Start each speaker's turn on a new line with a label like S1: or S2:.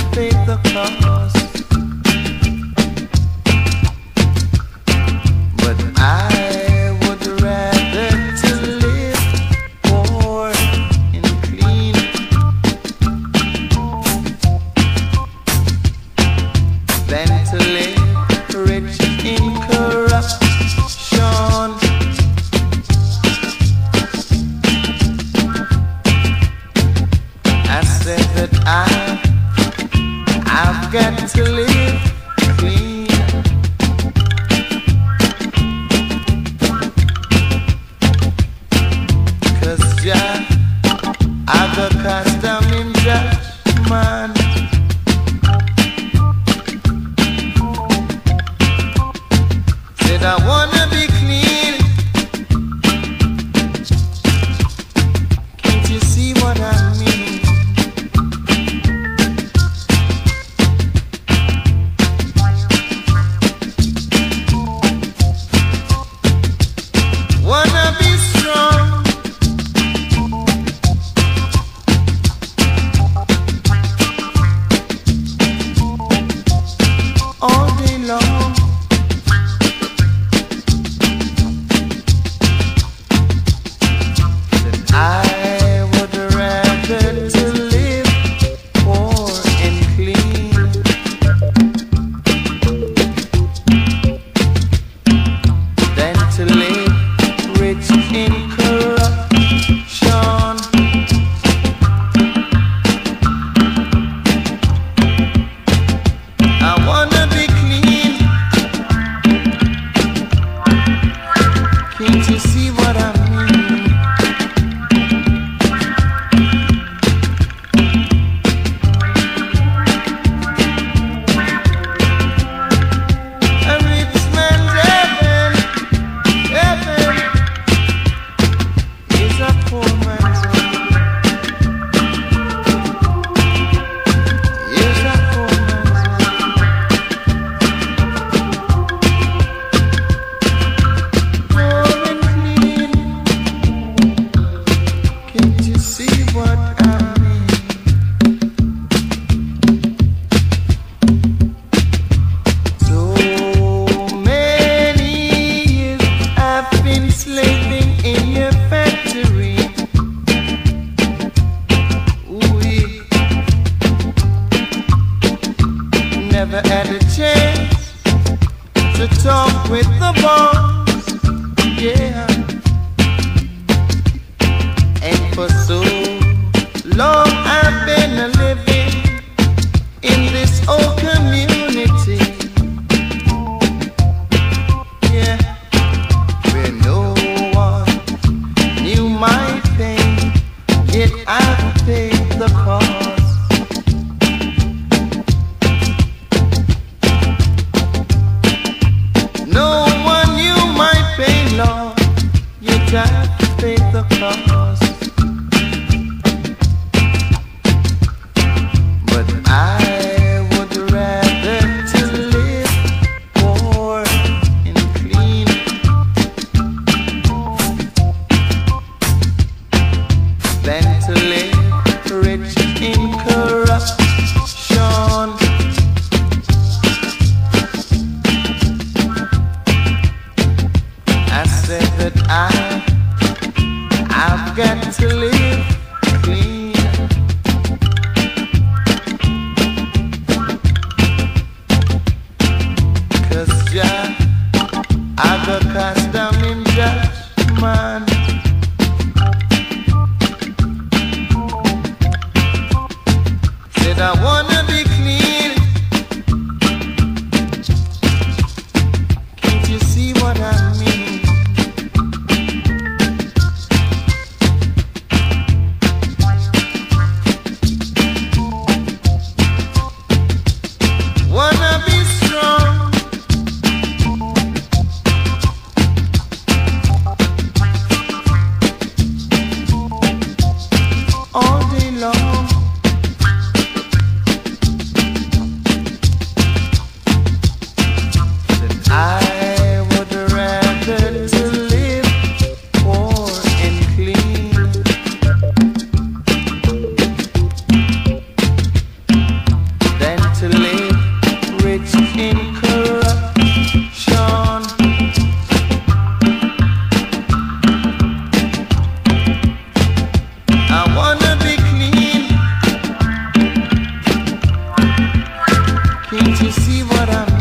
S1: pay the cost. But I would rather to live poor and clean than to live rich in corruption. I said that I've got to live clean. I got cast down in judgment. Said I wanna be clean. Can't you see what I mean? Wanna be strong. All day long, that I would rather to live poor and clean than to live rich in corruption. I wanna be clean. Can't you see what I mean? A rich man's heaven, heaven is a poor man's home. Is a poor man's poor and clean. Can't you see what I mean? So many years I've been slaving in your factory. We never had a chance to talk with the boss, yeah. And for so long I've been living in this old community, yeah, where no one knew my pain, yet I've paid the cost. No one knew my pain, Lord, yet I've paid the cost. But I would rather to live poor and clean than to live rich in corruption. I said that I've got to live clean. I got cast down in judgment. Said I wanna be clean. Can't you see what I mean? Wanna be strong. Can't you see what I'm